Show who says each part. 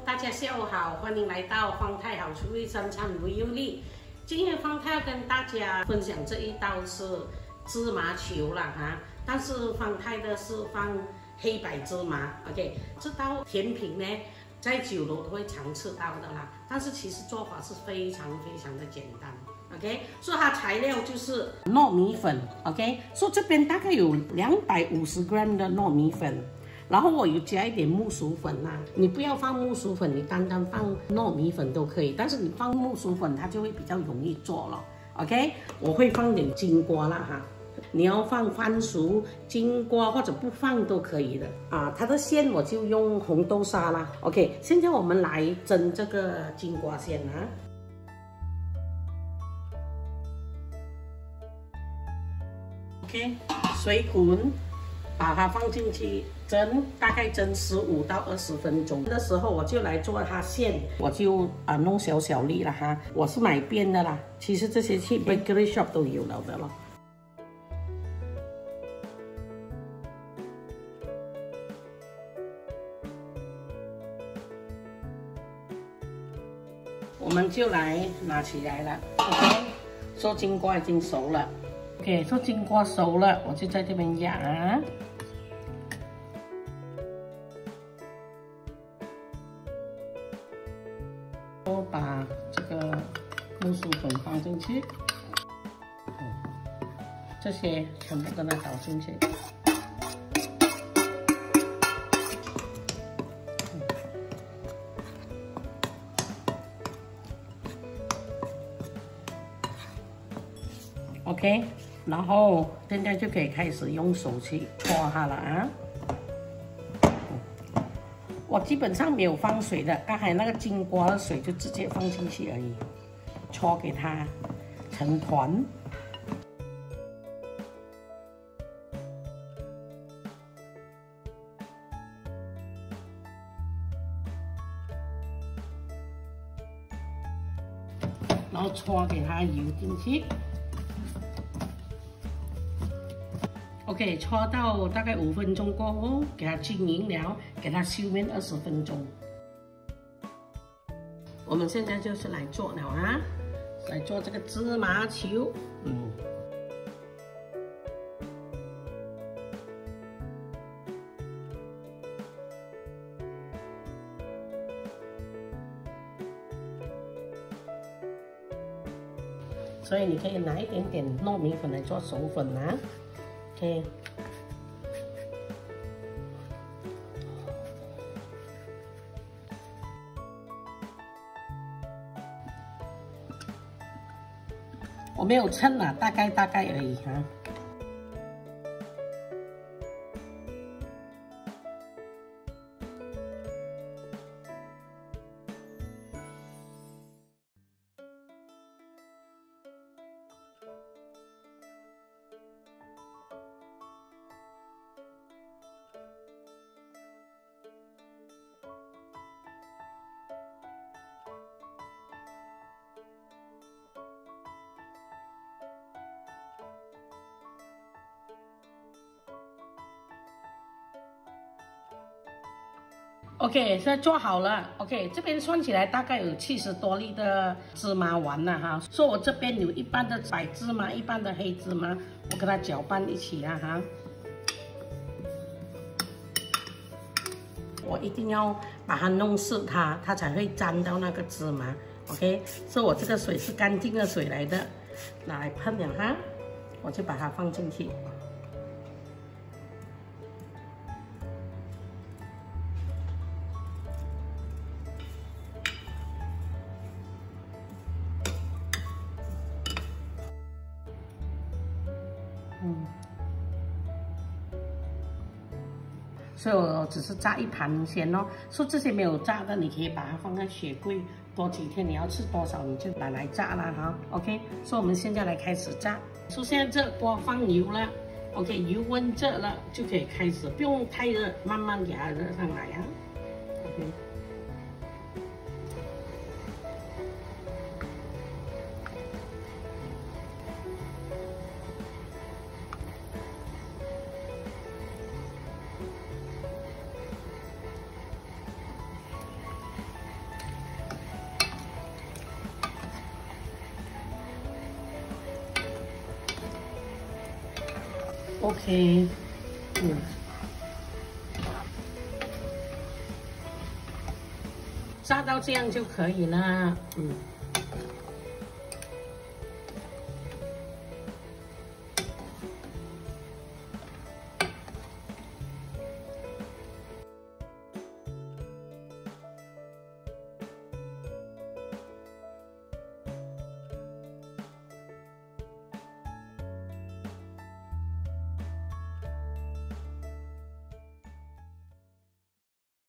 Speaker 1: 大家下午好，欢迎来到方太好厨艺三餐不油腻。今天方太要跟大家分享这一道是芝麻球啦哈，但是方太的是放黑白芝麻。OK， 这道甜品呢，在酒楼都会常吃到的啦，但是其实做法是非常的简单。OK， 所以它材料就是糯米粉。OK， 所以这边大概有250g 的糯米粉。 然后我有加一点木薯粉啦，你不要放木薯粉，你单放糯米粉都可以，但是你放木薯粉它就会比较容易做了。OK， 我会放点金瓜啦哈，你要放番薯、金瓜或者不放都可以的啊。它的馅我就用红豆沙啦。OK， 现在我们来蒸这个金瓜馅啊。 OK， 水滚，把它放进去蒸，大概蒸15到20分钟的时候，我就来做它馅，我就弄小粒了哈。我是买边的啦，其实这些去 bakery shop 都有了的咯。我们就来拿起来了 ，OK， 说金瓜已经熟了。 OK， 说金瓜熟了，我就在这边压啊。我把这个木薯粉放进去，这些全部跟它倒进去。OK。 然后现在就可以开始用手去搓它了啊！我基本上没有放水的，刚才那个金瓜的水就直接放进去而已，搓给它成团。然后搓给它油进去。 OK， 搓到大概5分钟过后，给它均匀了，给它休面20分钟。我们现在就是来做了啊，来做这个芝麻球。所以你可以拿一点点糯米粉来做手粉啊。 OK， 我没有称啊，大概而已哈。OK， 现在做好了。OK， 这边算起来大概有70多粒的芝麻丸了哈。所以我这边有一半的白芝麻，一半的黑芝麻，我跟它搅拌一起啊哈。我一定要把它弄湿它，它才会沾到那个芝麻。OK， 所以我这个水是干净的水来的，拿来喷了哈，我就把它放进去。 所以我只是炸一盘先哦。说这些没有炸的，你可以把它放在雪柜，多几天你要吃多少你就拿来炸啦哈。OK， 所以我们现在来开始炸。说现在这锅放油了 ，OK， 油温热了就可以开始，不用太热，慢慢给它热上来啊。OK。 OK， 炸到这样就可以了，